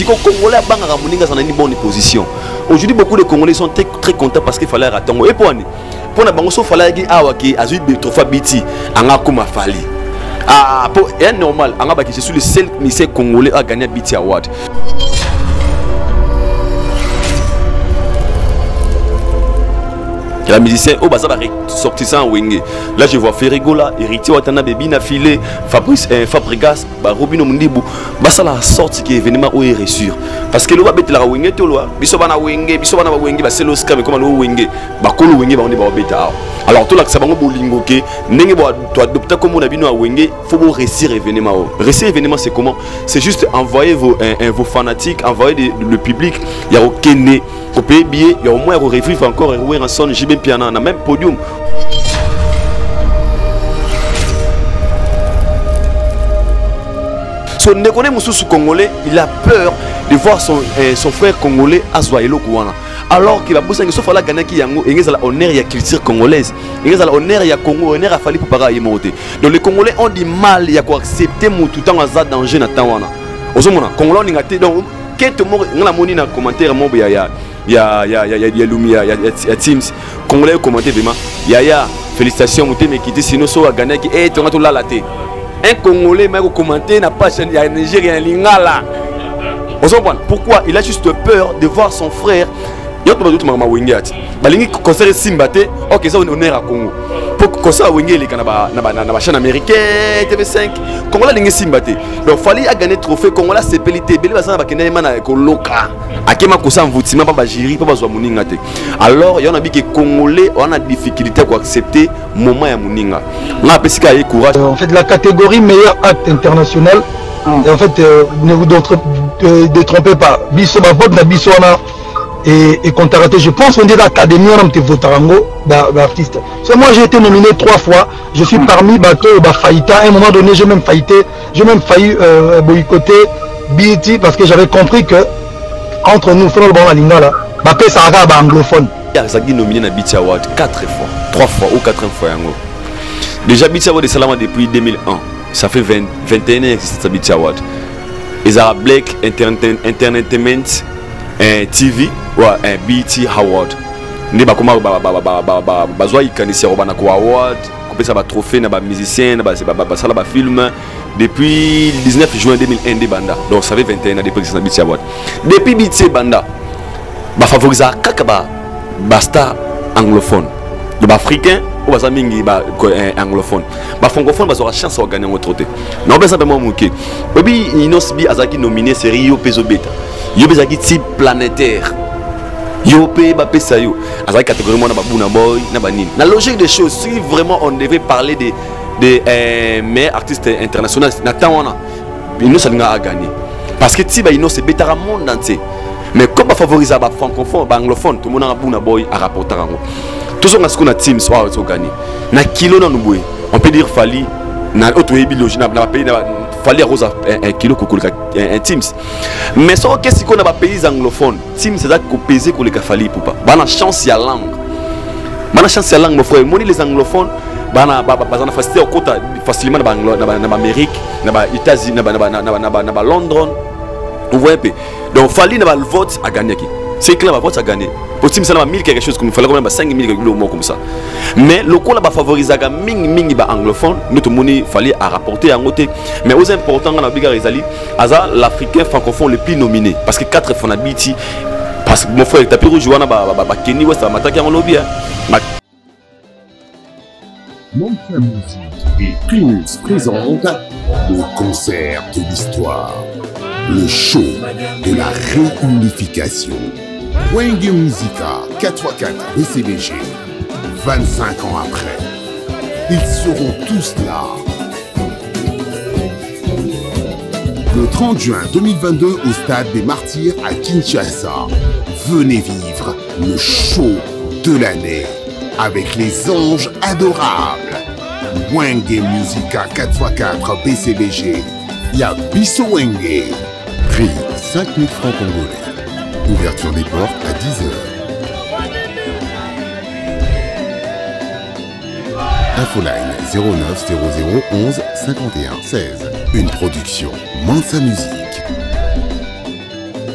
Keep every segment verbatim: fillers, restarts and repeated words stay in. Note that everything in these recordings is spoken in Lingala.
que les Congolais ont une bonne position. Aujourd'hui, beaucoup de Congolais sont très, très contents parce qu'il fallait attendre. Et pour nous, pour nous, il fallait que Awaki, Azui, Betrofa, Biti, Angakuma Fali. Ah, pour est normal, Angabaki, je suis le seul ministère congolais à gagner Biti Award. La musicien au bazar sortissant Wenge. Là je vois Ferrigola, héritier Watana Baby na filé, Fabrice euh, Fabregas, ba Robino Mundibu. Ba ça la sortie qui événement où est reçu. Parce que le va bête la Wenge to loi. Biso bana Wenge, biso bana Wenge ba selo scam comme le Wenge. Ba kolo Wenge ba on est ba beta. Alors tout là que ça bango bolingo ke ndenge bo to adopter comme on a bino à Wenge, faut bo réussir événement. Réussir événement c'est comment? C'est juste envoyer vos un, un, vos fanatiques, envoyer des, le public, il y a aucun au pays billet, il y a au moins au revivre encore et en son J B Piana, on a même podium. So Nekone Moussou congolais, il a peur de voir son, euh, son frère congolais Azwaïlo Kouana. Alors qu'il va bosser avec Sofala Ganaki Yango, il y a l'honneur de la culture congolaise. Il y a l'honneur de la Congo, l'honneur a fallu pour pareil monter. Donc les Congolais ont du mal à accepter mon tout temps à danger dans Tawana. Aux hommes, Congolais ont été donc quelques mots dans la monnaie dans le commentaire, il y a il y a il y a il y a il y a Lumia, il y a Teams. Congolais commenté vraiment. Il y a félicitations, vous t'aimez quitter sinon so à Ghana qui est tout là là té. Un Congolais m'a commenté n'a pas il y a un Nigérien lingala. Aux hommes, pourquoi il a juste peur de voir son frère. Il y a tout le monde m'a wingé. Balingi concert Simbate, OK ça on est à Congo. Pour concert wingé les Canada na na na chaîne américaine T V cinq. Congolais lingi Simbate. Donc fallait a gagner trophée Congolais c'est pelité. Beli basana ba kena mana ko loka. Akema kosa mvutima pas ba jiri pas bazwa muninga te. Alors il y en a bi que Congolais on a difficulté à accepter moment ya muninga. On a pesika y courage. En fait la catégorie meilleur acte international. Et en fait euh, ne vous détrompez pas. Biso ba vote na biso na et, et quand je pense qu'on dit l'académie on a votarango d'artiste. C'est moi j'ai été nominé trois fois. Je suis parmi bateau et faillita. À un moment donné j'ai même faillité, j'ai même failli euh, boycotter B E T parce que j'avais compris que entre nous frères bon la lingala, bapé ça arabe anglophone. Zaki nominé na B E T Award quatre fois, trois fois ou quatre fois yango. Déjà B E T Award de Salama depuis deux mille un. Ça fait vingt, vingt et un ans que c'est B E T Award. Ils ont Black Entertainment un T V ou un B E T Award. Ni ba comment ba ba ba ba ba bazwa ikanisi robana ko award, couper ça ba trophée na ba musicien na ba ba ba ça ba film depuis le dix-neuf juin deux mille un de banda. Donc ça fait vingt et un ans depuis que c'est B E T Award. Depuis B E T banda ba favoriser kaka ba basta anglophone. De ba africain ou ba mingi ba anglophone. Ba francophone ba aura chance de gagner un autre. Non ben simplement moqué. Obi inosbi azaki nominé série Rio Peso Beta. Yo bezaki type planétaire. Yo pe ba pesa yo. Azaki catégorie na ba buna boy na ba nini. La logique des choses, si vraiment on devait parler des des euh, meilleurs artistes internationaux na tawana, Inos a gagné. Parce que Tiba Inos c'est bêta monde entier. Mais comme ba favoriser ba francophone, ba anglophone, tout le monde a buna boy à rapporter en gros. Tout ce qu'on a team soit gagné. Na kilo na nuboué. On peut dire Fali na autre biologie na pays na fallait rose un kilo un teams mais ça qu'est-ce qu'on a pas pays anglophone teams c'est ça qu'on pèse pour les fallait pour pas bana chance ya langue bana chance ya langue mon frère moni les anglophones bana bana facilité au côté facilement na na Amérique na ba États-Unis na ba na ba na ba London vous voyez peu donc fallait na ba le vote à gagner qui c'est clair le vote à gagner pour team ça na mille quelque chose comme il fallait quand même cinq mille quelque chose comme ça mais le coup là ba favoriser ga ming ming ba anglophone notre monnaie fallait à rapporter en côté mais aux important dans la biga Rizali aza l'africain francophone le plus nominé parce que quatre fois na B E T parce que mon frère tapis rouge wana ba ba Kenny West ba mataki en lobby Mon frère musique et Primus présente le concert de l'histoire, le show de la réunification. Wenge Musica quatre fois quatre B C B G, vingt-cinq ans après, ils seront tous là. Le trente juin deux mille vingt-deux au stade des Martyrs à Kinshasa, venez vivre le show de l'année avec les anges adorables. Wenge Musica quatre fois quatre B C B G, Y'a Bisso Wenge. Prix cinq mille francs congolais. Ouverture des portes à dix heures. Infoline zéro neuf zéro zéro onze cinquante et un seize. Une production Mansa Musique.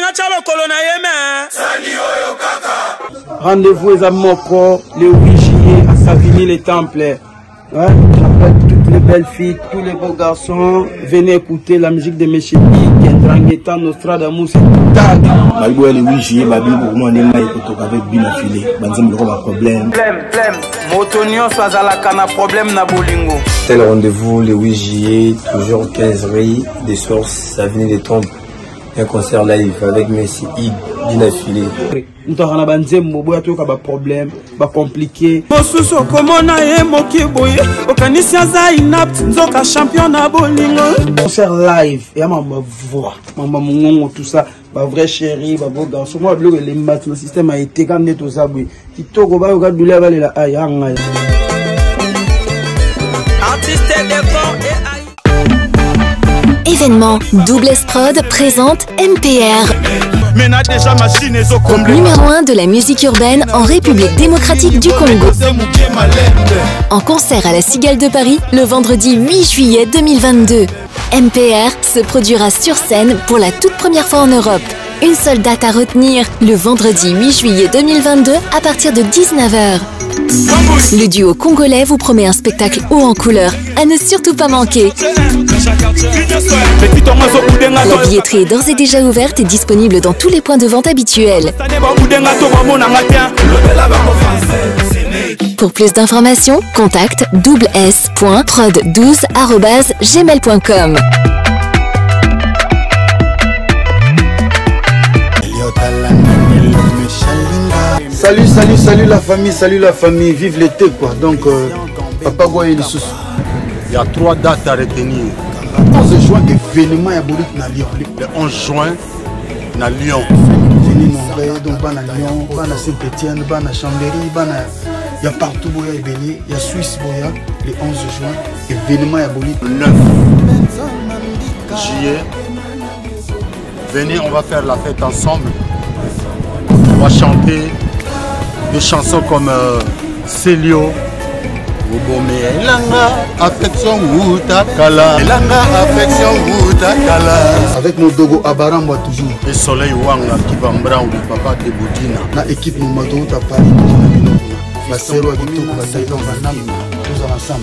Rendez-vous les Amoko le huit juillet à Savigny les Temples. Ouais, j'appelle toutes les belles filles, tous les beaux garçons, venez écouter la musique de M. I, qui est Drangheta, Nostradamus, Tag. Malgré le huit juillet, Babi pour moi, on est avec Bina Filé. Banzem, il y a un problème. Problème, problème. Motonio, soit à la canne, problème, na bolingo. C'est le rendez-vous le huit juillet, toujours quinze rue, des sources, Savigny les Temples. Un concert live avec M. I, Bina Filé. Nous avons un problème, un compliqué. Concert live, et ma voix, ma tout ça, ma vraie chérie, ma beau garçon. Moi, les maths, le système a été gagné tout ça. Événement, Double S Prod présente M P R. Numéro un de la musique urbaine en République démocratique du Congo. En concert à la Cigale de Paris le vendredi huit juillet deux mille vingt-deux. M P R se produira sur scène pour la toute première fois en Europe. Une seule date à retenir, le vendredi huit juillet deux mille vingt-deux à partir de dix-neuf heures. Le duo congolais vous promet un spectacle haut en couleur, à ne surtout pas manquer. La billetterie est d'ores et déjà ouverte et disponible dans tous les points de vente habituels. Pour plus d'informations, contacte double s point prod douze arobase gmail point com. Salut, salut, salut la famille, salut la famille, vive l'été quoi. Donc, euh, Papa Goye les sous. Il y a trois dates à retenir. onze juin, événement à Boulik na Lyon. Le onze juin, à Lyon. Venez nombreux, donc ban à Lyon, ban à Saint-Étienne, ban à Chambéry, ban à... Il y a partout Boya et Béni, il y a Suisse Boya, le onze juin, événement à Boulik. Le neuf juillet, venez, on va faire la fête ensemble. On va chanter des chansons comme euh, Célio, affection Wutakala, affection Wutakala. Avec mon dogo Abaramba toujours. Et Soleil Wanga qui va m'brand ou papa de Boudina. La équipe nous m'a tout à Paris. La Sero avec tout, la Taïdan Vanam, tous ensemble.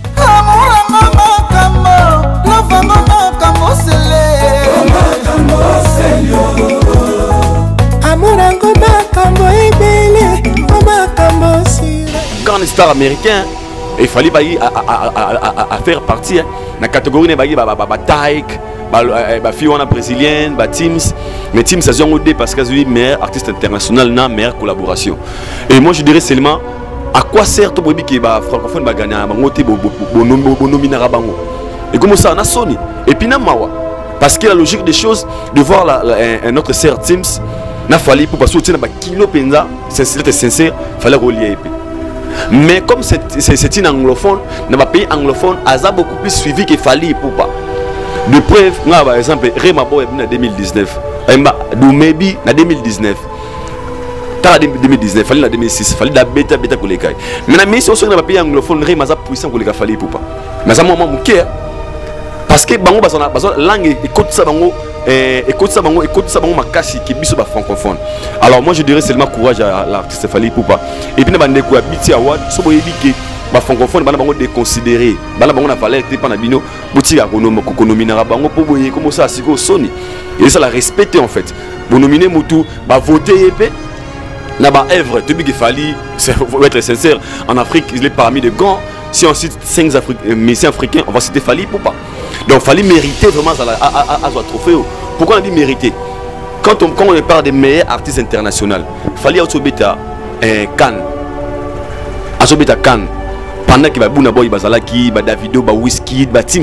Quand les stars américains, il fallait à, à, à, à faire partie de la catégorie de Taïk, Fiona brésilienne, Teams. Mais Teams, ça a parce que c'est le meilleur artiste international, la meilleure collaboration. Et moi, je dirais seulement à quoi sert tout le monde qui est francophone va gagner un nominé. Et comme ça, on a Sony. Et puis, parce que la logique des choses, de voir la, la, un autre sœur Teams, il fallait pour passer au kilo penza, sincère, sincère, il fallait relier. Mais comme c'est une anglophone, dans un pays anglophone, elle a beaucoup plus suivi qu'il fallait pour pas. De preuve, par exemple, Rema Boy en deux mille dix-neuf, Doumébi en deux mille dix-neuf. En deux mille dix-neuf, il fallait en deux mille six, il fallait la bêta bêta pour les gars. Mais si on a un pays anglophone, Rema a puissant pour les gars, il fallait pour pas. Mais ça m'a manqué. Parce que bango bazana bazana langue écoute ça bango écoute ça bango écoute ça bango makasi qui biso ba francophone. Alors moi je dirais seulement courage à l'artiste Fally Ipupa. Et puis na bande ko Biti Award so boyebi ke ba francophone bana bango déconsidéré. Bana bango na valeur te pana bino bouti akonomo ko nominer bango pour boyer comme ça siko Sony. Et ça la respecter en fait. Bon nominer mutu ba voter épée. Na ba œuvre depuis que Fally, faut être sincère, en Afrique il est parmi les grands. Si on cite cinq musiciens africains, on va citer Fally Ipupa. Donc Fally méritait vraiment à ce trophée. Pourquoi on dit mériter? Quand on, quand on parle des meilleurs artistes internationaux, Fally Asobeta Cannes. Asobeta Cannes. Pendant qu'il y a Bouna Boy, Bazalaki, Davido, Whisky, Teams,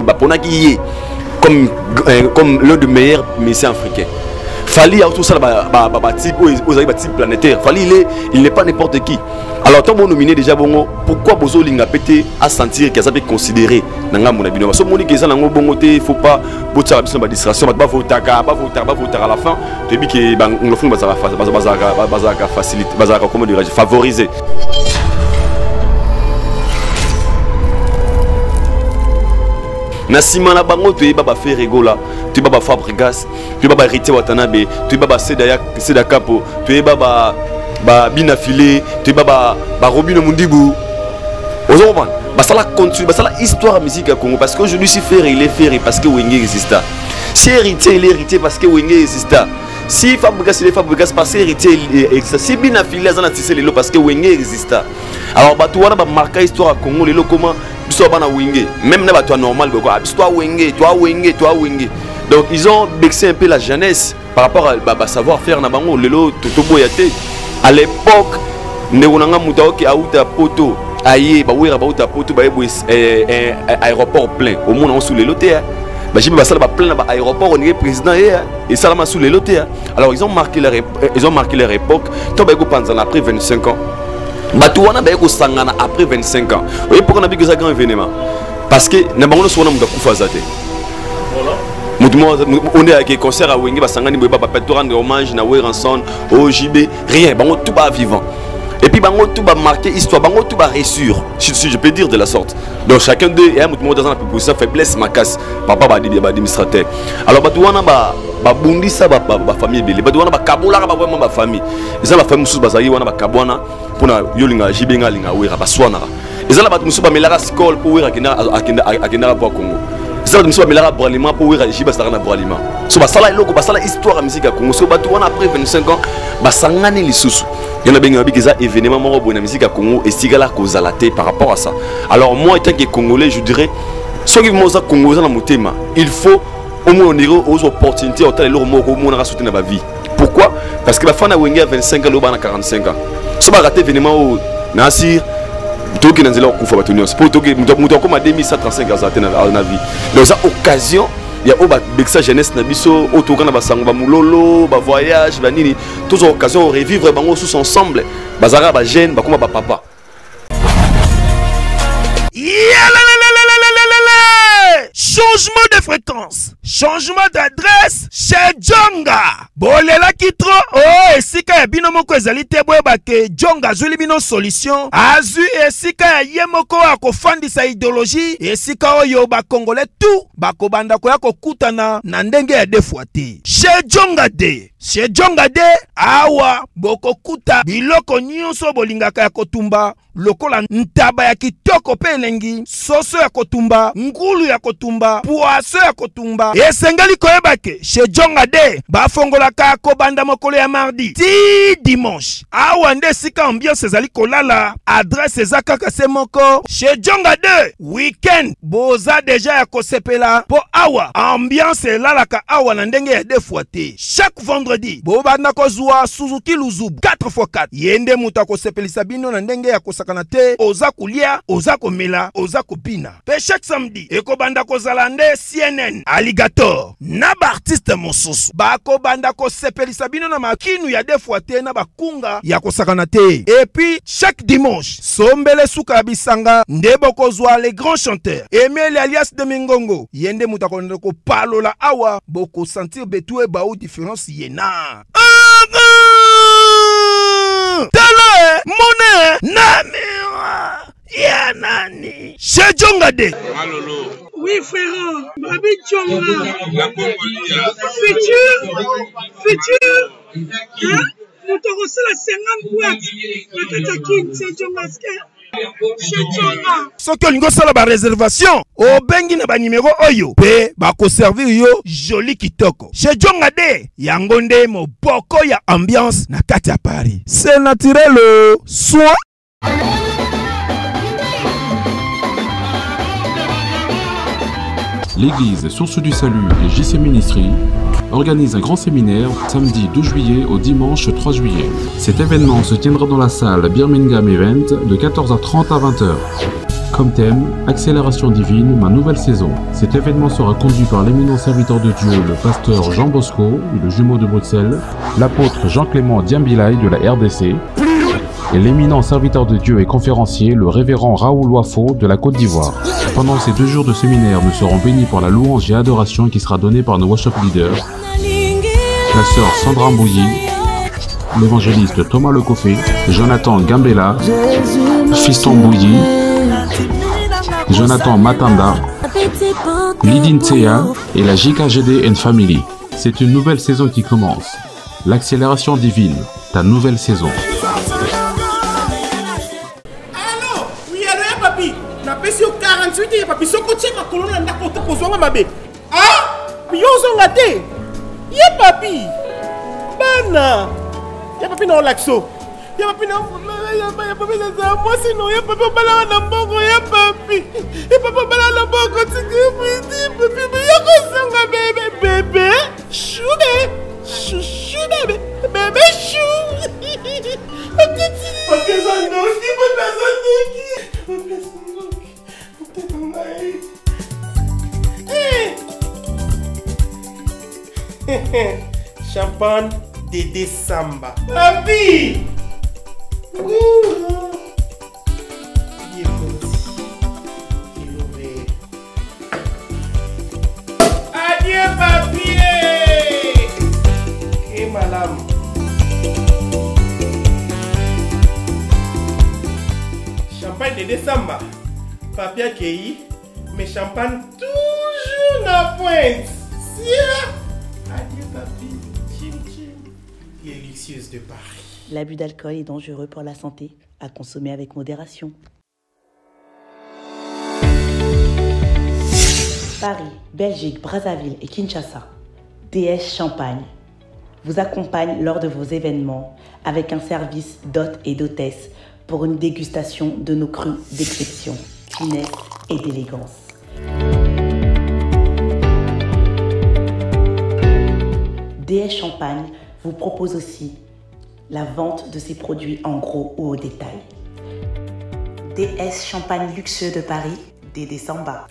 comme, comme l'un des meilleurs musiciens africains. Fally a tout ça, aux type planétaire. Fally il n'est pas n'importe qui. Alors tant bon nominé déjà bon, pourquoi Bozo Linga pété à sentir qu'il a été considéré dans la monabino? Parce que mon équipe dans bongoté, il faut pas botter la distraction, pas voter, pas voter, pas voter à la fin. Tu dis que on le fait bazar bazar facilite, bazar comment dirais-je, favoriser. Nasima na bango tu baba fait rigola, tu baba Fabregas, tu baba Héritier Watanabe, tu baba Sedaya Seda Capo, tu baba ba Bina Filé, tu baba ba Robino Mundibu. Vous comprenez? Bah ça la continue, bah ça la histoire musique à Congo parce qu'aujourd'hui si Ferré il est Ferré parce que Wenge existe. Si Héritier il est Héritier parce que Wenge existe. Si Fabregas il est Fabregas parce que Héritier il existe. Si Bina Filé azana tissé lelo parce que Wenge existe. Alors bah tu vois ba marquer histoire à Congo lelo comment biso bana Wenge. Même na ba toi normal quoi. Toi Wenge, toi Wenge, toi Wenge. Donc ils ont vexé un peu la jeunesse par rapport à bah, bah, savoir-faire na bango lelo toto boyate. À l'époque neunanga mutaoki auta poto. Aïe, bah oui, bah oui, poto, bah oui, aéroport plein. Au moins on sous les lotés. Bah j'ai bah ça bah plein bah aéroport on est président et ça là sous les lotés. Alors ils ont marqué leur ils ont marqué leur époque. Toi bah go après vingt-cinq ans. Bah tout on a bah go sangana après vingt-cinq ans. Vous voyez pourquoi on a vu que ça grand événement? Parce que na bango so na muda kufa zate. On est avec un concert à Wenge, bah sangani bah bah peut rendre hommage na Weranson, au J B, rien, bah on tout bas vivant. Et puis bango tout va marquer histoire, bango tout va réussir, si je peux dire de la sorte. Donc chacun d'eux est un mot dans un peu pour ça faiblesse ma casse, papa va dire administrateur. Alors bah tout on a bah bah bundi ça bah bah famille belé, bah tout on a bah kabola bah vraiment bah famille. Et ça la famille sous basayi on a bah kabwana pour na yolinga jibenga linga wera bah swana. Et ça la bah tout sous bah melara school pour wera kina akina akina pour Congo. Ça la tout sous bah melara bralima pour wera jiba sarana bralima. So bah ça la loko bah ça la histoire musique à Congo. So bah tout on a après vingt-cinq ans bah sangani les sous. Il y en a bien qui ont événement de la musique à Congo et si la cause à la tête par rapport à ça. Alors moi étant que Congolais, je dirais, ceux qui vont au Congo dans mon thème, il faut au moins donner aux opportunités autant les mots au moins soutenir ma vie. Pourquoi? Parce que la fin de Wenge a vingt-cinq ans, l'autre a quarante-cinq ans. Si on a raté événement au Nassir, tout qui est dans le coup faut battre. Pour tout qui nous comme à deux mille cent trente-cinq ans dans la vie. Donc ça occasion. Il y a aussi jeunesse nabiso autour de la moulolo, ba voyage, ba nini, toutes occasions de revivre bango tous ensemble. Bazara ba jeune, ba comme ba papa. Changement de fréquence, changement d'adresse chez Djonga. Bolela kitro, oh esika ya bino moko ezali te boyeba ke Djonga azuli bino solution. Azu esika ya ye moko akofandisa idéologie, esika oyo ba Congolais tout bakobanda koya kokutana na ndenge ya defwa te. Chez Djonga de, chez Djonga de awa bokokuta biloko nyonso bolingaka ya kotumba. Lokola ntaba ya kitoko pe elengi, soso ya kotumba, ngulu ya kotumba, poaso ya kotumba. Esengeli koyeba ke chez Djonga de bafongolaka kobanda mokolo ya mardi ti dimanche. Awa nde sika ambiance ezali kolala, adresse eza kaka se moko. Chez Djonga de weekend boza deja ya kosepela po awa ambiance elalaka awa na ndenge ya defwa te. Chaque vendredi bobanda kozwa Suzuki Luzubu quatre fois quatre. Yende muta kosepelisa bino na ndenge ya kosepela kanate oza kulia oza komela oza kopina pe chaque samedi ekobanda kozala nde C N N Alligator na ba artiste mosusu bako banda ko sepelisa bino na makinu ya defwa te na bakunga ya kosakana te. Et puis chaque dimanche sombele suka bisanga nde bokozwa les grands chanteurs Emile alias de Mingongo yende mutakonde ko palola awa boko sentir betue ba ou différence yena tala mone namira ya nani chez Djonga de. Oui frère, Babi Djonga futur futur hein nous te reçoit la cinquante boîtes na kataki chez Djonga chez Djonga. Soki olingo sala ba réservation obengi na ba numéro oyo pe bako servir yo joli kitoko chez Djonga de yango nde moboko ya ambiance na kati ya Paris. C'est naturel soit L'église Source du Salut et J C Ministry organise un grand séminaire samedi douze juillet au dimanche trois juillet. Cet événement se tiendra dans la salle Birmingham Event de quatorze heures trente à vingt heures. Comme thème, Accélération divine, ma nouvelle saison. Cet événement sera conduit par l'éminent serviteur de Dieu, le pasteur Jean Bosco, le jumeau de Bruxelles, l'apôtre Jean-Clément Diambilay de la R D C, et l'éminent serviteur de Dieu et conférencier, le révérend Raoul Wafo de la Côte d'Ivoire. Pendant ces deux jours de séminaire, nous serons bénis par la louange et adoration qui sera donnée par nos worship leaders, la sœur Sandra Mbouyi, l'évangéliste Thomas Lecofé, Jonathan Gambela, Fiston Mbouyi, Jonathan Matanda, Lidin Tseya et la J K G D and Family. C'est une nouvelle saison qui commence. L'accélération divine, ta nouvelle saison. Allô? Oui, allô, ya papi. Na pesi au quarante-huit, ya papi. Soko tche ma kolona na kota kozwanga mabe. Ah? Yo zonga te. Ya papi. Bana. Ya papi na olaxo. Ya papi na ya papi na za moi sinon ya papi bala na mbongo ya papi. Ya papi bala na mbongo tiki papi. Ya kozonga bebe bebe. Choude. Chouchou bébé, bébé chou. Papi Zandoki, Papi Zandoki. Champagne Dédé Samba. Papi. Adieu papi. Madame. Champagne de décembre. Papier accueilli, mais champagne toujours la pointe. Adieu papi. Chim chim. Les luxueuses de Paris. L'abus d'alcool est dangereux pour la santé, à consommer avec modération. Paris, Belgique, Brazzaville et Kinshasa. D S Champagne vous accompagne lors de vos événements avec un service d'hôtes et d'hôtesses pour une dégustation de nos crus d'exception, finesse et d'élégance. D S Champagne vous propose aussi la vente de ses produits en gros ou au détail. D S Champagne luxueux de Paris, Dédé Samba.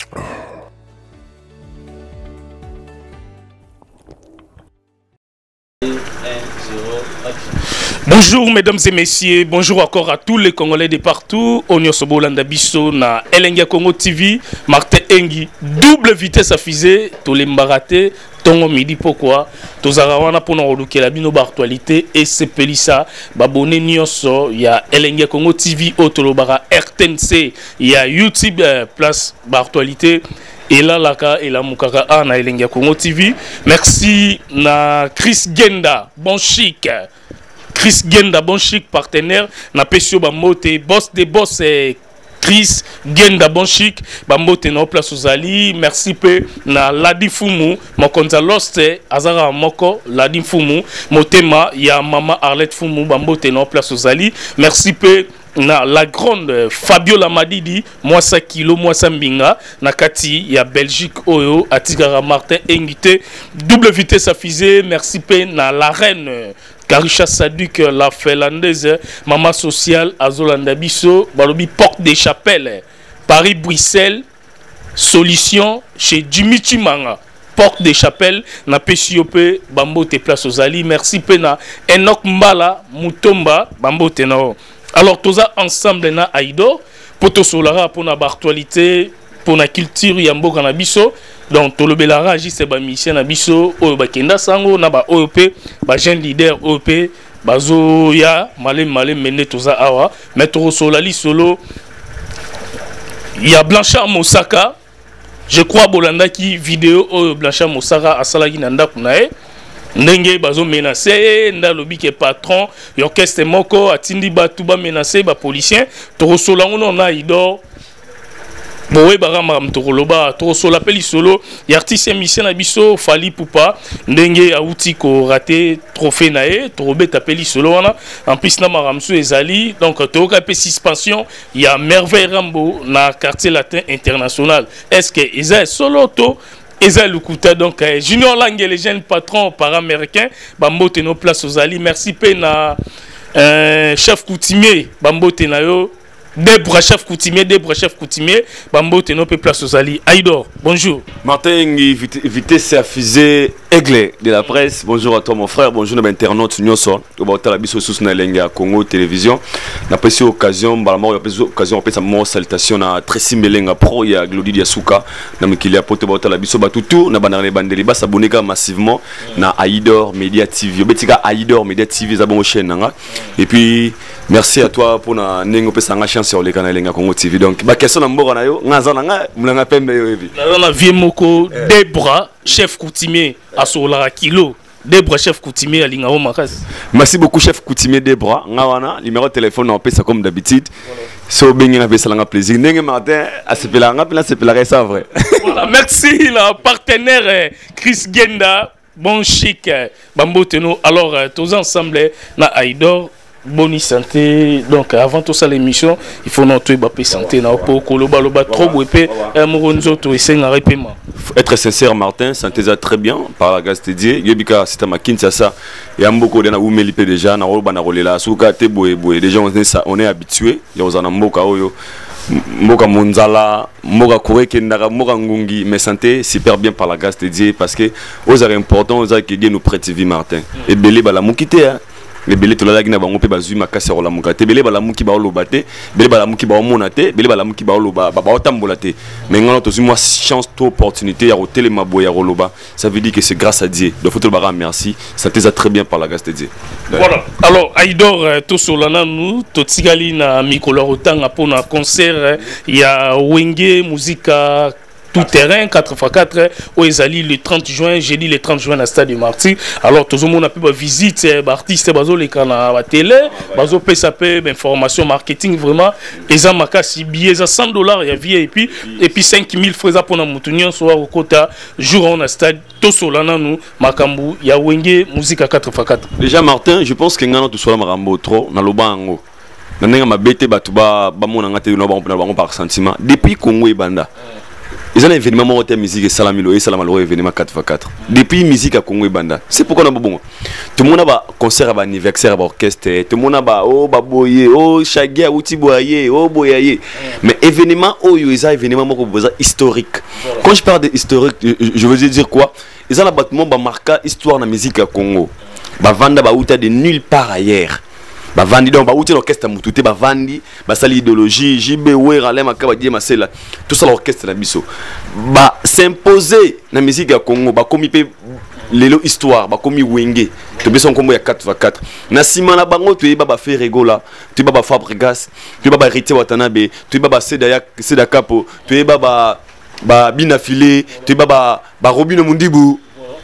Bonjour mesdames et messieurs, bonjour encore à tous les Congolais de partout. Onyosobo Landa Bisso na Elenga Congo T V, Martin Engi, double vitesse à fusée, tous les mbaraté, tongo midi pourquoi, tous arawana pour nous relouquer la bino actualité et c'est pelissa, babone nyonso, il y a Elenga Congo T V, Otolobara R T N C, il y a YouTube euh, place actualité. Et là, là, et là, Moukaka, ah, na Elenga Congo T V. Merci na Chris Genda, bon chic. Chris Genda, bon chic, partenaire. Na Pesio Bamote, boss des boss, eh, Chris Genda, bon chic. Bamote na place aux Ali. Merci peu na Ladi Fumu. Mon konza lost, Azara Moko, Ladi Fumu. Motema, ya Mama Arlette Fumu. Bamote na place aux Ali. Merci peu. Na la grande Fabiola Madidi, moi sa kilo, moi sa mbinga, na kati, ya Belgique Oyo, Atigara Martin Engité, double vitesse à fusée, merci pe na la reine Karisha Saduc, la finlandaise, maman sociale, Azolanda Bisso, Balobi Porte des Chapelles, Paris-Bruxelles, solution chez Jimmy Chimanga. Porte des Chapelles, na Pessiope, Bambo te place aux Ali, merci pe na Enoch Mbala, Mutomba, Bambo te na. Alors, tous ensemble, na Aïdo, pour tout solara, pour la actualité, pour la culture, yambo kanabiso. Donc, tout le belara, c'est ba mission nabiso, o ba kenda sango, na ba O E P, ba jeune leader O E P, bazo ya, malem malem mene tout ça awa, mais tout solali solo. Il y a Blanchard Mosaka, je crois Bolanda qui vidéo o Blanchard Mosaka à Salagi Nanda Kunae. Ndenge bazo menacé, nda lobi ke patron, l'orchestre moko atindi ba tuba menacé ba policier, to sola on a idor. Boé barama mtokoloba, to sola peli solo, y artiste mission na biso Fali Poupa, ndenge auti ko raté trophée nae, to robeta peli solo wana, en plus na maramsu ezali, donc to ka pe suspension, y a Merveille Rambo na quartier latin international. Est-ce que eza solo to Eza Lukuta, donc euh, Junior Lang, les jeunes patrons para-américains, Bambo Teno place aux Ali. Merci Pena, euh, chef coutumier, Bambo Tenayo, Debra chef coutumier, Debra chef coutumier, Bambo Teno place aux Ali. Aïdor, bonjour. Martin, vitesse à fusée, Aigle de la presse. Bonjour à toi mon frère, bonjour à l'internaute Nyoso. Tu vas la biso sous na lenga Congo télévision. Na pesi occasion, ba mort pesi occasion pesa mo salutation na Tracy Melenga pro ya Glody Diasuka. Na mikili ya pote ba la biso batutu na banane bandeli ba s'abonner massivement na Aïdor Media T V. Betika Aïdor Media T V za bon chaîne nanga. Et puis merci à toi pour na nengo pesa nga confiance sur les canaux Lenga Congo T V. Donc, ma question d'abord, Ngazana, Moulanga Pembe. Dans la vie, Moko, Debra, chef coutumier à Solara Kilo. Debra, chef coutumier à Lingao Makas. Merci beaucoup, chef coutumier Debra. Ngawana, numéro de téléphone, on paie ça comme d'habitude. So, bien, on a fait ça, un plaisir. Nengue Martin, à ce pélage, on a fait ça, c'est vrai. Voilà, merci, le partenaire Chris Genda, bon chic, Bambo Teno. Alors, tous ensemble, na Aïdor. Bonne santé. Donc avant tout ça l'émission il faut notre bapé santé na po koloba loba trop bopé moronzo to esenga repema. Être sincère Martin, santé ça très bien par la grâce de Dieu. Yebika c'est ma Kinshasa et amboko de na umelipe déjà na roba na rolela suka te boye boye déjà on est on est habitué ya ozana mboka oyo mboka monzala mboka koreke ndaka mboka ngungi mais santé super bien par la grâce de Dieu parce que aux are important aux are que Dieu nous prête vie Martin et belé bala mukité les belé to la gina bango pe bazui makasi rola mukate belé bala muki ba olobate belé bala muki ba omonate belé bala muki ba oloba ba otambolate mais ngana to moi chance to opportunité ya hôtel maboya roloba ça veut dire que c'est grâce à Dieu donc faut te bara merci ça te très bien par la grâce de Dieu. Voilà alors Aïdor to solana nous to tigali na mikolo rotanga pour un concert il y a Wenge musica tout terrain quatre fois quatre au Ezali le trente juin jeudi le trente juin à Stade du Martyr. Alors tout le monde a pu visiter artistes bazo les canaux à télé bazo peut s'appeler information marketing vraiment eza makasi billets à cent dollars ya V I P et puis cinq mille francs pour na mutunyo soir au quota jour on a stade to solana nous makambu ya Wenge musique à quatre fois quatre. Déjà Martin je pense que ngana to sola makambo trop na lobango na nenga mabete batuba ba mona ngate no ba on par sentiment depuis Congo et Banda. Ils ont un événement monté musique et salamilo et salamalo événement quatre fois quatre. Depuis musique à Congo et Banda. C'est pourquoi on a bon. Tout le monde a un concert à anniversaire à orchestre. Tout le monde a oh baboye, oh chagia, outi boye, oh boyaye. Mais événement oh ils ont événement historique. Quand je parle de historique, je veux dire quoi? Ils ont un bâtiment qui marque histoire de la musique à Congo. Ba vanda ba outa de nulle part ailleurs. Ba vandi donc ba outi l'orchestre mututé ba vandi ba sali idéologie J B Wera le makaba die masela tout ça l'orchestre na biso ba s'imposer na musique ya Congo ba komi pe lelo histoire ba komi Wenge to biso nkombo ya quatre fois quatre na sima na bango to yeba ba faire rigola to yeba ba Fabregas to yeba ba Rité Watanabe to yeba ba Seda Seda Capo to yeba ba ba Bina Filé to yeba ba ba Robino Mundibu.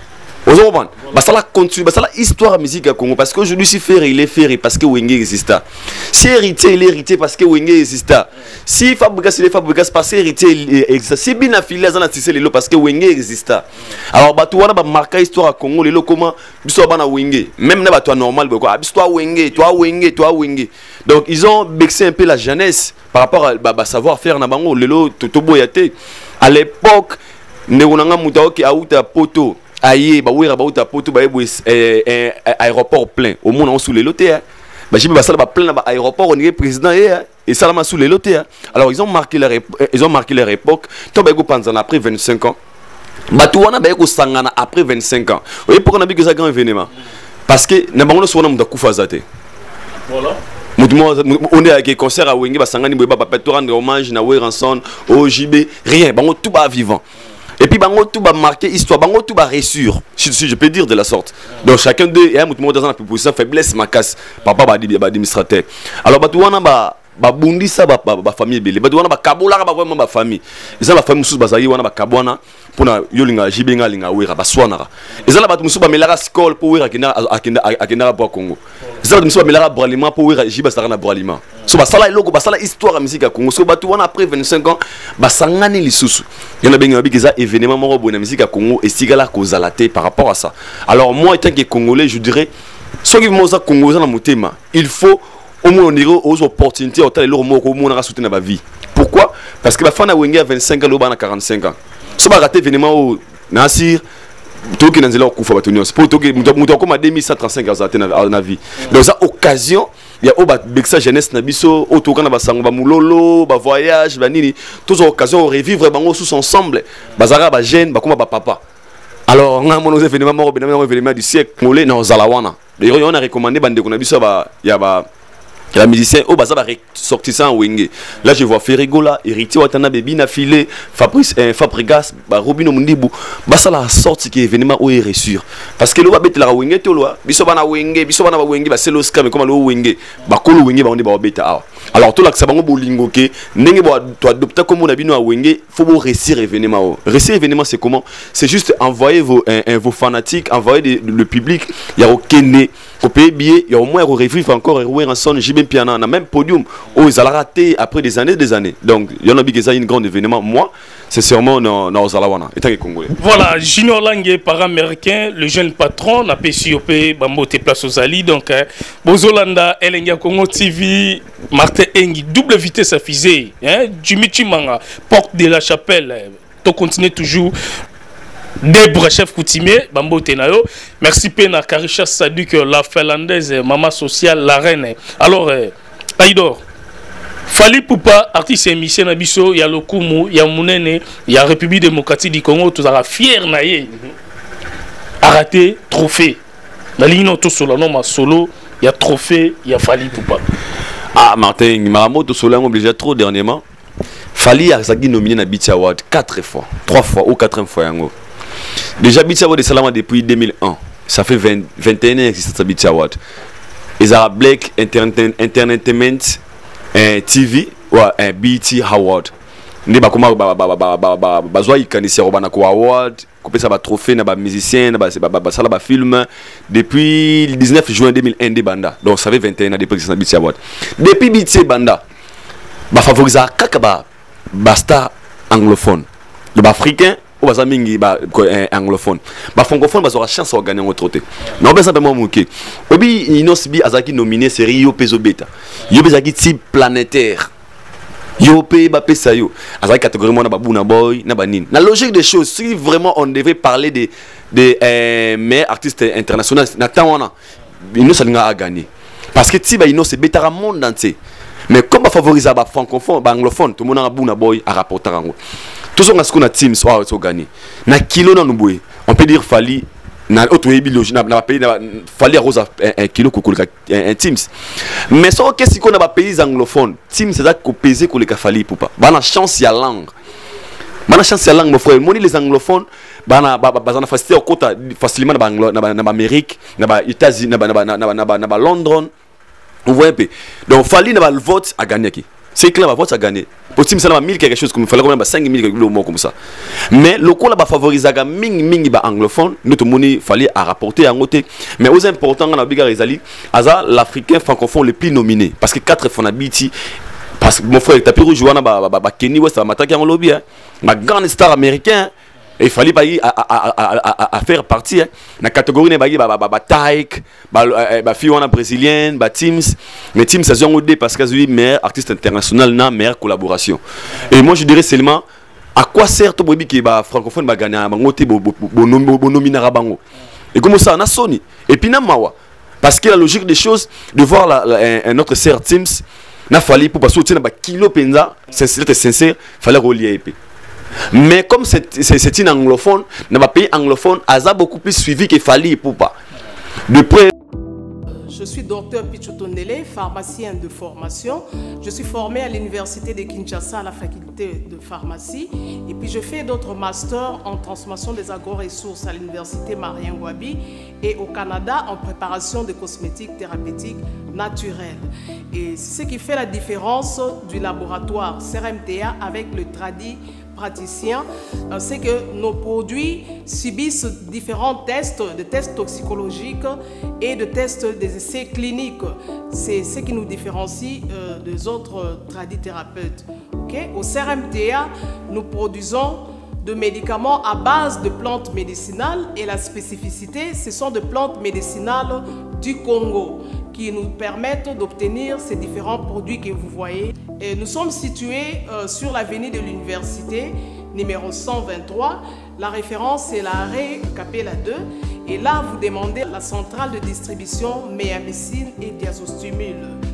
Bah ça la continue, bah ça la histoire de musique à Congo parce qu'aujourd'hui si Ferry il est Ferry parce que Wenge existe. Si hérité il est hérité parce que Wenge existe. Si Fabregas il est Fabregas parce que hérité il existe. Si Bina Filé ça n'a tissé les lots parce que Wenge existe. Alors bah toi on a bah marqué histoire à Congo les lots comment histoire bana Wenge. Même là bah toi normal bah quoi histoire Wenge, toi Wenge, toi Wenge. Donc ils ont vexé un peu la jeunesse par rapport à bah, bah savoir faire na bango les lots toto boyate. À l'époque neunanga mutaoki auta poto. Aïe, bah oui, bah oui, t'as poto, bah oui, aéroport plein. Au monde on sous les lotés. Bah j'ai mis bah ça là plein là aéroport on est président et ça là sous les lotés. Alors ils ont marqué leur ils ont marqué leur époque. Toi bah go pendant après vingt-cinq ans. Bah tout on a bah go sangana après vingt-cinq ans. Vous voyez pourquoi on a vu que ça grand événement? Parce que n'a pas on soit on a kufa zate. Voilà. On est avec concert à Wenge bah sangani bah bah peut rendre hommage na Weranson au J B rien bah on tout bas vivant. Et puis bango tout va marquer histoire, bango tout va réussir, si, si je peux dire de la sorte. Donc chacun d'eux et un mouton dans la position faiblesse ma casse, papa va dire administrateur. Alors bah tout on a bah bah bundi ça bah bah famille belé, bah tout on a bah kabola bah vraiment bah famille. Et ça la famille sous basayi on a bah kabwana pour na yolinga jibenga linga wera bah swanara. Et ça la bah tout sous bah melara skol pour wera kina akina akina pour Congo. Et ça la tout sous bah melara bralima pour wera jiba sarana bralima. So bah ça là logo bah ça là histoire à musique à Congo. So bah tout on a après vingt-cinq ans bah sangani li susu. Il y en a bien qui ça événement moro bon musique à Congo et sigala kozalate par rapport à ça. Alors moi étant que congolais je dirais ceux qui moza Congo ça na mutema il faut au moins on dirait aux opportunités au tel mot au moins on a soutenir ma vie. Pourquoi? Parce que la fin à Wenge à vingt-cinq ans l'autre à quarante-cinq ans. So bah rater événement au Nasir tout qui n'anzela kufa batonyo pour tout qui muto comme à deux mille cent trente-cinq ans ça na vie. Donc ça occasion il y a au ba bexa jeunesse na biso auto kana basango ba mulolo ba voyage ba nini toutes occasions revivre bango tous ensemble bazara ba jeune ba comme ba papa. Alors on a mon événement mort événement événement du siècle molé na zalawana. D'ailleurs on a recommandé bande ko na biso ba ya ba la musicien oh bah ça va sortir ça en Wenge. Là je vois Ferrigola, Héritier Watanabe, Bina Filé, Fabrice euh, Fabregas, bah Robino Mundibu. Bah ça la sortie qui est événement où est reçu. Parce que le va bête la Wenge to loi. Biso bana Wenge, biso bana Wenge, bah c'est le scam comme le Wenge. Bah kolo Wenge bah on est bah bête ah. Alors tout là que ça bango bolingo ke nenge bo to adopter comme on a bino à wenge, faut bo réussir événement. Réussir événement c'est comment? C'est juste envoyer vos un, un, vos fanatiques, envoyer des, le public, il y a aucun au pays billet, il y a au moins revivre encore et un son j'ai même piano on a même podium où ils allaient rater après des années des années. Donc il y en a qui ça une grande événement. Moi c'est sûrement dans dans Zalawana étant congolais. Voilà, Junior Langue par américain, le jeune patron n'a pas si opé bambote place aux Ali donc hein, Bozolanda Elenga Congo T V Martin Engi double vitesse à fusée hein, Jimmy Chimanga porte de la chapelle. To continue toujours Debre chef coutumier Bambo Tenayo. Merci Pena Karisha Saduk la finlandaise maman sociale la reine. Alors euh, Aïdor Fali Poupa artiste émission Nabiso ya Lokumu ya Munene ya République démocratique du Congo tout ça fier naïe a raté trophée la ligne tout sur le nom solo il y a trophée il y a Fali Poupa. Ah Martin Maramoto solo obligé trop dernièrement Fali a été nominé na Beat Award quatre fois trois fois ou quatrième fois yango. Déjà Beat Award de Salama depuis deux mille un. Ça fait vingt, vingt et un ans que Beat Award. Ils ont Black Entertainment T V ou un B T Award. Ni ba kuma ba ba ba ba ba ba ba zwa ikanisi robana ko award, couper ça ba trophée na ba musicien na ba ba ba sala ba film depuis le dix-neuf juin deux mille un de banda. Donc ça fait vingt et un ans depuis que ça Beat Award. Depuis Beat banda ba favoriser kaka ba basta anglophone. Le ba africain ou ba mingi ba anglophone. Ba francophone ba aura chance de gagner en troté. Mais on peut simplement mouké. Obi inosbi azaki nominé c'est Rio Peso Beta. Yo bezaki type planétaire. Yo pe ba pesa yo. Azaki catégorie na ba buna boy na ba nin. La logique des choses, si vraiment on devait parler des des euh, meilleurs artistes internationaux na tawana, inos alinga a gagné. Parce que tiba inos c'est beta monde entier. Mais comme on favorise les francophones, les anglophones, tout le monde a un boy à rapporter. Tout ce qu'on a team soit gagné. Na kilo na nubwe, on peut dire Fali na auto biologie na na pays Fali rose un kilo ko un teams. Mais ça qu'est-ce qu'on a pas pays anglophones, team c'est ça qu'on peser ko le Fali poupa. Ba na chance ya langue. Ba na chance ya langue mon frère, moni les anglophones ba na ba ba na facilité au côté facilement na na na Amérique, na ba États-Unis, na na na na na London. Vous voyez un peu. Donc, Fali n'a pas le vote à gagner. C'est clair, le vote à gagner. Pour Tim, ça n'a pas mille quelque chose, comme il fallait quand même cinq mille quelque chose comme ça. Mais le coup là, favoriser à ming ming ba anglophone, notre monnaie fallait à rapporter à côté. Mais aux importants, on a bien réalisé, Aza l'Africain francophone le plus nominé. Parce que quatre fois Biti, parce que mon frère, t'as pu rejouer à Kenny West, à m'attaquer en lobby, ma grande star américain. Et il fallait à, à, à, à, à faire partie. Hein. La catégorie n'est pas bah Taïk, bah Fiona brésilienne, bah Teams. Mais Teams, ça ont aidé parce qu'ils ont meilleur artiste international, na meilleure collaboration. Et moi, je dirais seulement à quoi sert tout le monde qui est francophone va gagner un bango, bon nominera bango. Et comme ça, on a Sony. Et puis, na mawa. Parce que la logique des choses, de voir la, la, un autre sert Teams, n'a fallu pour passer au tien, bah kilo penza, sincère, sincère, fallait relier épée. Mais comme c'est une anglophone, dans un pays anglophone, elle a beaucoup plus suivi qu'il fallait pour pas. De près. Je suis docteur Pichotondele, pharmacien de formation. Je suis formé à l'université de Kinshasa à la faculté de pharmacie. Et puis je fais d'autres masters en transformation des agro-ressources à l'université Marien Ngouabi et au Canada en préparation de cosmétiques thérapeutiques naturelles. Et c'est ce qui fait la différence du laboratoire C R M T A avec le Tradi praticien, c'est que nos produits subissent différents tests, de tests toxicologiques et de tests des essais cliniques. C'est ce qui nous différencie euh, des autres tradithérapeutes. Okay? Au C R M T A, nous produisons de médicaments à base de plantes médicinales et la spécificité, ce sont des plantes médicinales du Congo qui nous permettent d'obtenir ces différents produits que vous voyez. Et nous sommes situés euh, sur l'avenue de l'université, numéro cent vingt-trois. La référence est l'arrêt Capella deux. Et là, vous demandez la centrale de distribution Méamycine et Diazostimule.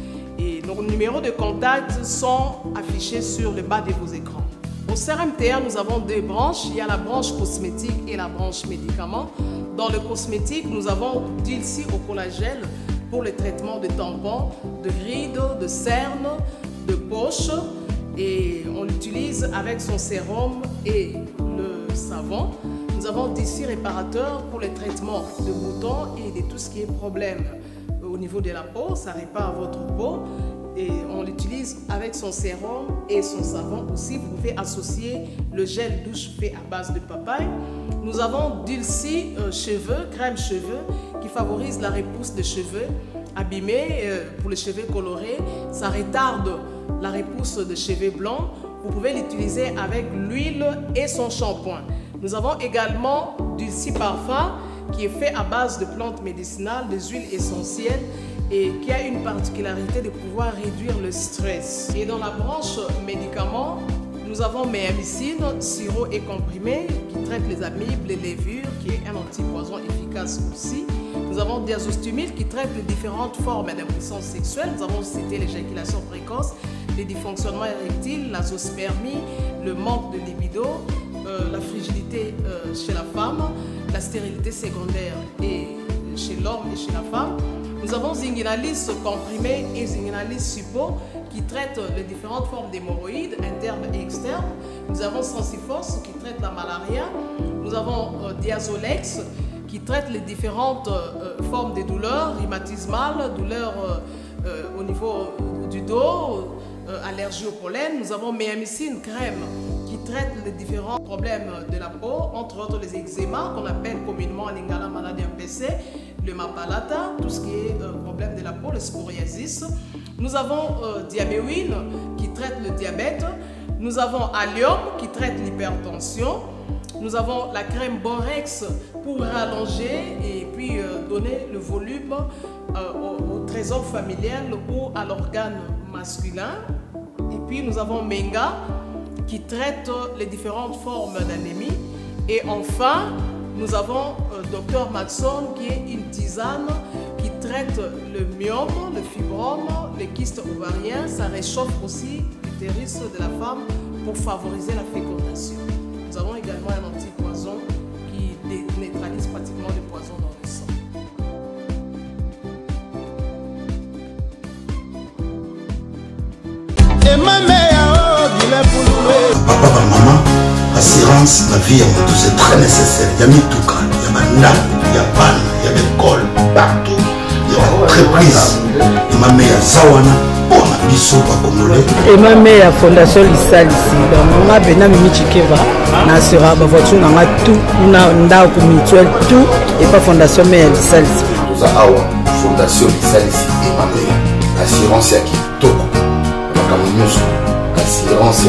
Et nos numéros de contact sont affichés sur le bas de vos écrans. Au C R M T A, nous avons deux branches. Il y a la branche cosmétique et la branche médicaments. Dans le cosmétique, nous avons Dilsi au collagène pour le traitement de tampons, de rides, de cernes, de poches. Et on l'utilise avec son sérum et le savon. Nous avons Dilsi réparateur pour le traitement de boutons et de tout ce qui est problème au niveau de la peau. Ça répare votre peau. et on l'utilise avec son sérum et son savon aussi. Vous pouvez associer le gel douche fait à base de papaye. Nous avons Dulci euh, cheveux, crème cheveux, qui favorise la repousse des cheveux abîmés euh, pour les cheveux colorés. Ça retarde la repousse des cheveux blancs. Vous pouvez l'utiliser avec l'huile et son shampoing. Nous avons également Dulci parfum qui est fait à base de plantes médicinales, des huiles essentielles et qui a une particularité de pouvoir réduire le stress. Et dans la branche médicaments, nous avons Méamycine, sirop et comprimé qui traite les amibes, les levures, qui est un antipoison efficace aussi. Nous avons Diazostumide qui traite les différentes formes d'impuissance sexuelle. Nous avons cité l'éjaculation précoce, les dysfonctionnements érectiles, la zoospermie, le manque de libido, euh, la frigidité euh, chez la femme, la stérilité secondaire et chez l'homme et chez la femme. Nous avons Zinguinalis comprimé et Zinguinalis suppo qui traitent les différentes formes d'hémorroïdes internes et externes. Nous avons Sensifos qui traite la malaria. Nous avons euh, Diazolex qui traite les différentes euh, formes de douleurs rhumatismales, douleurs euh, euh, au niveau du dos, euh, allergie au pollen. Nous avons Méamycine crème qui traite les différents problèmes de la peau, entre autres les eczémas qu'on appelle communément en lingala maladie M P C, le mapalata, tout ce qui est euh, problème de la peau, le psoriasis. Nous avons euh, Diabéwine qui traite le diabète. Nous avons Allium qui traite l'hypertension. Nous avons la crème Borex pour rallonger et puis euh, donner le volume euh, au, au trésor familial ou à l'organe masculin. Et puis nous avons Menga qui traite les différentes formes d'anémie. Et enfin, nous avons euh, Docteur Maxon qui est une tisane qui traite le myome, le fibrome, les kystes ovariens. Ça réchauffe aussi l'utérus de la femme pour favoriser la fécondation. Nous avons également un antipoison qui neutralise pratiquement le poison dans le sang. Papa, maman, assurance, la vie à moto, c'est très nécessaire. Il y a Mitouka, il y a Manap, il y a Ban, il y a l'école, partout. Il y a l'entreprise. Et ma mère, Zawana, bon, ma biso, pas congolais. Et ma mère, Fondation Lissal ici. Donc, ma bena Mimi Chikeva, Nasura, ma voiture, on a tout, on a un dao mutuel, tout, et pas Fondation Mère Lissal ici. Nous avons Fondation Lissal ici, et ma mère, assurance, il y a qui toko. Assurance,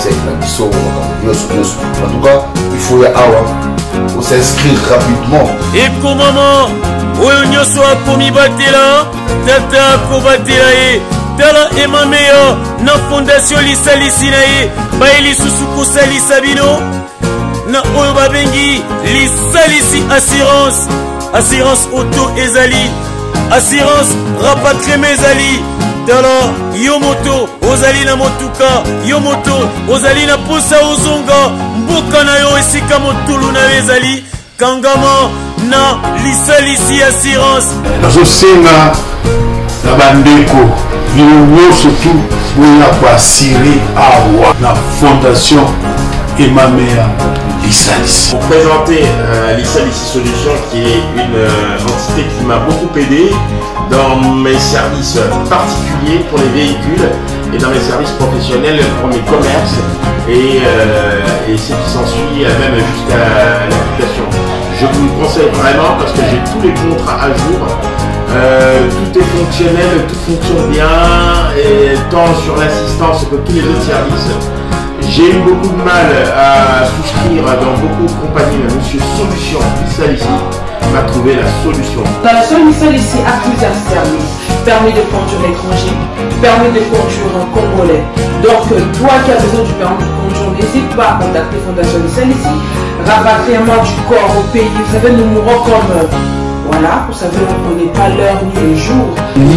en tout cas, il faut y avoir pour s'inscrire rapidement. Et comment maman, on soit commis batela, tata ko batela e, tala et ma meilleure, na fondation Lissal ici nae, ba eli susuku sali sabino, na oyo babengi Lissal ici assurance, assurance auto ezali, assurance rapatrier ezali. Tala yomoto ozali na motuka yomoto ozali na posa ozonga mboka na yo esika motulu na ezali kangama na Lissal ici assurance nazosenga na bandeko bino nyonso tu boya koasire awa na fondation Emamea Lissal ici. Pour présenter euh, Lissal ici Solutions qui est une euh, entité qui m'a beaucoup aidé dans mes services particuliers pour les véhicules et dans mes services professionnels pour mes commerces et, euh, et ce qui s'ensuit même jusqu'à l'application. Je vous le conseille vraiment parce que j'ai tous les contrats à jour, euh, tout est fonctionnel, tout fonctionne bien, et tant sur l'assistance que tous les autres services. J'ai eu beaucoup de mal à souscrire dans beaucoup de compagnies, mais Monsieur Solution Lissal ici m'a trouvé la solution. La solution ici a plusieurs services. Permis de conduire étranger, permis de conduire en congolais. Donc, toi qui as besoin du permis de conduire, n'hésite pas à contacter Fondation Lissal ici. Rapatriement du corps au pays. Vous savez, nous mourons comme... Voilà, vous savez, on ne connaît pas l'heure ni le jour.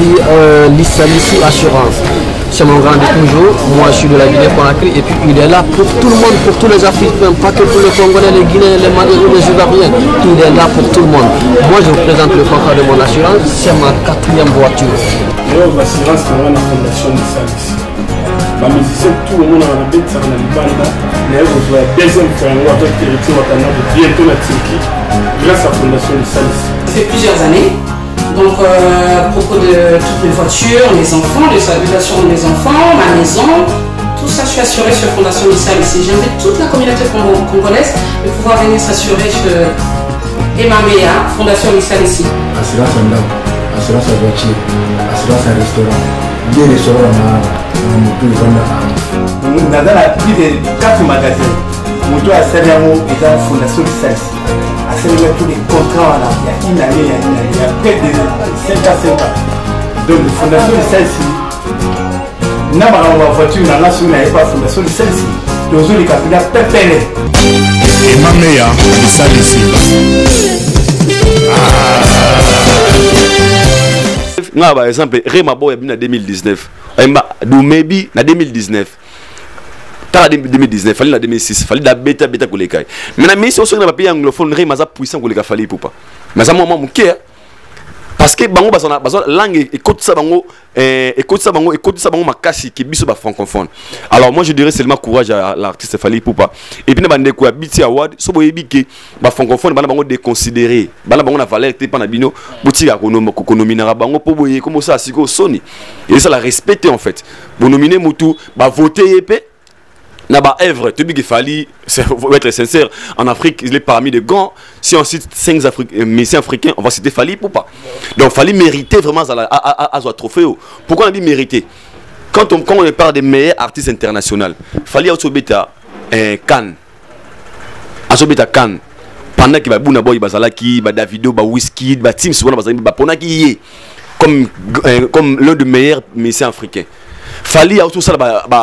Lissal ici Assurance. C'est mon grand de toujours. Moi, je suis de la Guinée-Conakry et puis il est là pour tout le monde, pour tous les Africains, pas que pour les Congolais, les Guinéens, les Maliens, les Ivoiriens. Il est là pour tout le monde. Moi, je vous présente le contrat de mon assurance. C'est ma quatrième voiture. L'assurance, c'est la fondation Lissal ici. Les musiciens, tout le monde a la bête, ça va dans le banda. Mais vous voyez, deuxième fois, avec l'héritier Wakana, bientôt la Turquie, grâce à la fondation Lissal ici. Ça fait plusieurs années. Donc, euh, à propos de toute les voitures, les enfants, les habitations des enfants, ma maison. Tout ça, je suis assurée sur Fondation Lissal ici. J'invite toute la communauté congolaise de pouvoir venir s'assurer chez Emamea, Fondation Lissal ici. Assurance en dame, assurance en voiture, assurance en restaurant. Deux restaurants dans mon pays, nous avons plus de quatre magasins. Mon tour à Sériamo est dans la Fondation Lissal ici. À Sériamo, tous les contrats, il y a une année, il y a près de cinq à cinq ans. Donc, la Fondation Lissal ici. Na ba wa voiture na la suna e pa fondation de celle-ci. Dozo le capitaine Pepele. Et Mamea, ça ici. Nga par exemple, Rema Boy en deux mille dix-neuf. Emba Doumebi en deux mille dix-neuf. Tara deux mille dix-neuf, fallait en deux mille six, fallait da bêta bêta ko les kai. Mais na mais si on na papier anglophone Rema za puissant ko les fallait pour pas. Mais ça moi moi mon cœur. Parce que bango basona basona langue écoute ça bango écoute ça bango écoute ça bango makasi qui biso ba francophone. Alors moi je dirais seulement courage à l'artiste Fally Ipupa. Et puis na bande ko Biti Award so boyebi ke ba francophone bana bango déconsidérer. Bana bango na valeur te pa na bino bouti ya konomo ko nominera bango po boye comme ça siko soni. Et ça la respecter en fait. Bon nominer mutu ba voter épée. Na ba œuvre, tu dis Fally, faut être sincère, en Afrique, il est parmi les grands. Si on cite cinq musiciens africains, on va citer Fally Ipupa. Donc Fally méritait vraiment à ce trophée. Pourquoi on dit mériter? Quand on, quand on parle des meilleurs artistes internationaux, Fally a aussi un Cannes. A Cannes. Pendant qu'il y a Bouna Boy, Bazalaki, Davido, Whisky, Tim Souvent, Bazalaki, comme comme l'un des meilleurs musiciens africains. Fally a aussi ça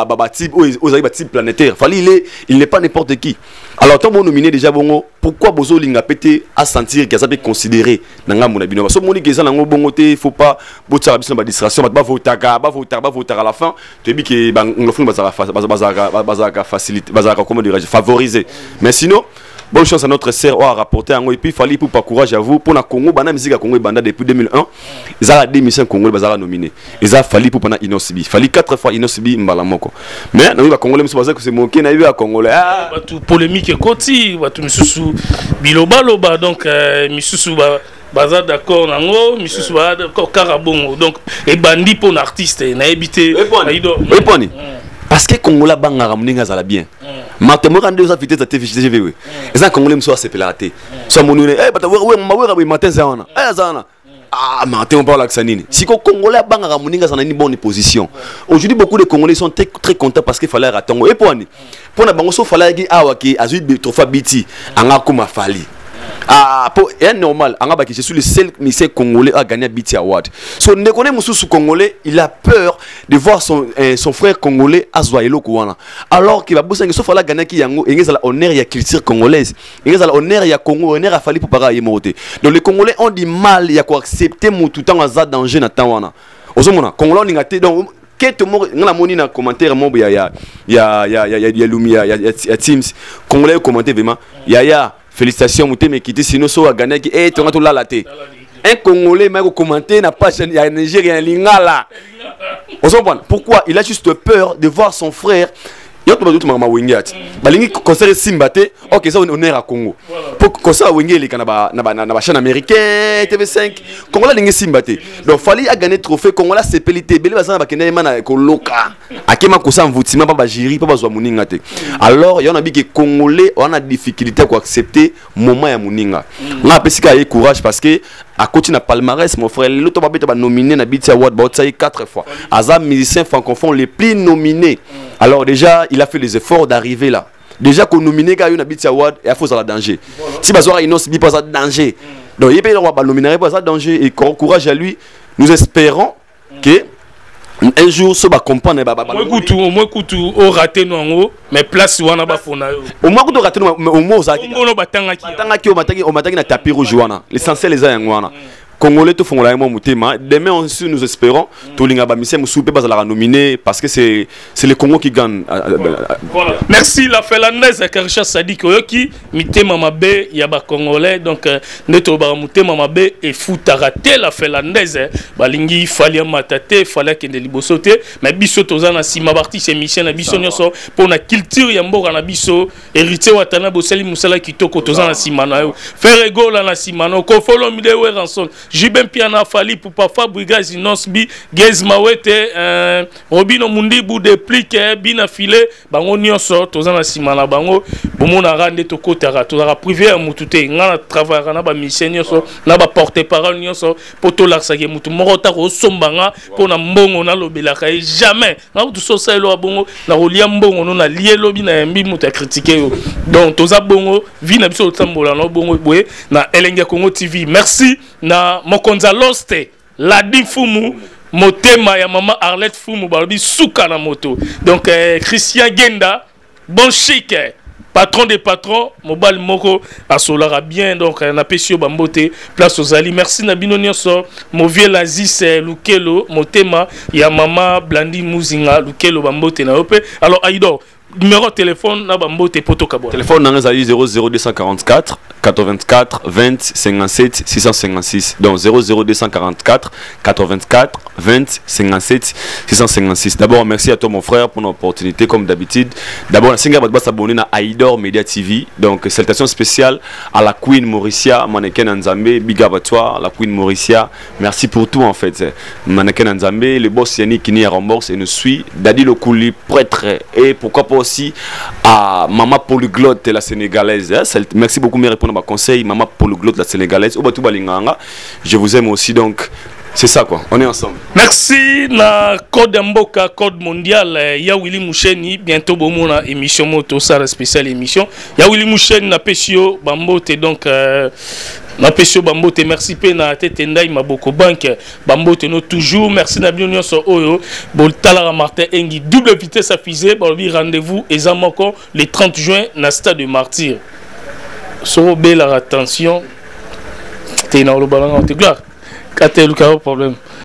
aux type planétaire. Fally il est il n'est pas n'importe qui. Alors tant bon nominé déjà bongo pourquoi bozo linga pété à sentir que ça peut considérer nanga mona bino so moni que ça nango bongo té faut pas botsa biso ba distraction ba votaka ba votaka ba votaka à la fin tu dis que ba ngofuni bazaka bazaka faciliter bazaka comment dire favoriser. Mais sinon bonne chance à notre sœur à rapporter en et puis Fally pour pas courage à vous pour la Congo bana musique à Congo banda depuis deux mille un ils ont des missions Congo bazara nominé ils ont Fally pour pendant Inosibi Fally quatre fois Inosibi mbala moko mais nous va Congolais monsieur que c'est moqué na eu à Congolais ah tout polémique koti ba tout misusu biloba loba donc misusu ba baza d'accord nango misusu ba d'accord karabongo donc et bandi pour un artiste na éviter répondez parce que Congolais bangara muninga zala bien Martin quand deux invités à T V T V oui et ça Congolais monsieur c'est pelaté soit mon eh bata ouais mawe rabi matin zana eh zana ah Martin on parle avec Sanini si ko Congolais bangara muninga zana ni bonne position aujourd'hui beaucoup de Congolais sont très très contents parce qu'il fallait attendre et pour ni pour na bango so fallait ki awaki azui trofa biti anga kuma Fally ah pour est normal anga baki je suis le seul musicien congolais à gagner Biti Award so ne connaît mususu congolais il a peur de voir son euh, son frère congolais azwaelo kwana alors qu'il va bosser so fallait gagner ki yango engeza la honneur ya culture congolaise engeza la honneur ya Congo honneur a Fally pour para yemote donc les congolais ont du mal ya ko accepter mutu temps aza danger na temps wana ozomona congolais on ngate donc que tout le monde na moni na commentaire mon ya ya ya ya ya ya lumia ya ya teams congolais commenter vraiment ya ya félicitations Mouté mais qui dit sinon so a gagné qui eh tu as tout là la tête un congolais m'a commenté n'a pas il y a Nigérien lingala on comprend pourquoi il a juste peur de voir son frère il y a tout le monde wingat balingi concert Simbate OK ça on est à Congo pour concert wingi les canaba na na na chaîne américaine T V cinq Congolais lingi Simbate donc Fally a gagné trophée Congolais c'est pelité beli bazana bakena mana ko loka akema ko sa mvutima pas bajiri pas bazwa muninga te alors il y en a bi que Congolais on a difficulté à accepter moment ya muninga na pesika y courage parce que à côté na palmarès mon frère l'autre babete ba nominé na Biti Award ba otsayi quatre fois azam musicien francophone les plus nominés alors déjà il a fait les efforts d'arriver là déjà qu'on nominé ga yo na Biti Award et a faut ça la danger si bazora inos bi pas ça danger donc il peut ba nominer pas ça danger et courage à lui nous espérons que un jour ce va comprendre ba ba moi kutu moi kutu au raté non mais place wana ba fona au moins kutu raté au moins ça ngono batanga ki batanga ki o mataki o mataki na tapis rouge wana l'essentiel les a ngwana Congolais tout font la motema demain aussi nous espérons tout linga ba mission musupe ba la nominé parce que c'est c'est le Congo qui gagne voilà merci la Finlandaise Karisha Sadik oyoki mitema mabe ya ba Congolais donc neto ba mutema mabe et futa raté la Finlandaise balingi Fally matate Fally kende liboso te mais biso tozana sima parti c'est mission na biso nyoso pour na culture ya mboka na biso héritier watana boseli musala kitoko tozana sima na yo faire ego la na sima no ko follow midwe ranson Jibem Piana Fali pour Pafa Brigaz Inosbi Gez Mawete euh, Robino Mundibu de plique bina filé bango nyonso tozana simana bango bomona rande to kotara to ra privé à mutute ngana travail na ba mission nyonso na ba porter parole nyonso poto laksake mutu morota ko sombanga pona mbongo na lobelaka jamais na tout so selo bongo na rolia mbongo no na lié lobi na mbi mutu critiquer yo donc toza bongo vi na biso tambola no bongo boye na Elenge Congo T V merci na Mokonza Loste la difumu motema ya mama Arlette Fumu balobi souka na moto donc euh, Christian Genda bon chic patron des patrons mobile moko asolara bien donc na pesio bambote place aux ali merci na bino nyonso movie lazis lukelo motema ya mama Blandi Muzinga lukelo bambote na ope alors Aïdor numéro de téléphone na bambote poto kabo téléphone na ngazali zéro zéro deux cent quarante-quatre quatre-vingt-quatre vingt cinquante-sept six cent cinquante-six donc zéro zéro deux cent quarante-quatre quatre-vingt-quatre vingt cinquante-sept six cent cinquante-six. D'abord merci à toi mon frère pour l'opportunité comme d'habitude. D'abord la singa va s'abonner à Aïdor Media T V donc salutation spéciale à la Queen Mauricia mannequin Nzambe big up à toi la Queen Mauricia merci pour tout en fait mannequin Nzambe le boss Yannick qui n'y rembourse et nous suit Dadi Lokuli prêtre et pourquoi pas aussi à Maman Polyglotte la sénégalaise hein? Merci beaucoup de répondre à ma conseil Maman Polyglotte la sénégalaise je vous aime aussi donc c'est ça quoi, on est ensemble. Merci na code Mboka, code mondial. Ya Willy Moucheni, bientôt bomona émission moto, ça la spéciale émission. Ya Willy Moucheni na pesio bambote donc euh, na pesio bambote merci pe na tete ndai maboko banque bambote no toujours merci na bien nyonso oyo bol talara Martin Engi double vitesse à fusée bolobi rendez-vous ezamoko le trente juin na stade de Martyr. So belle attention. T'es dans le ballon, t'es clair. Quand t'es le problème.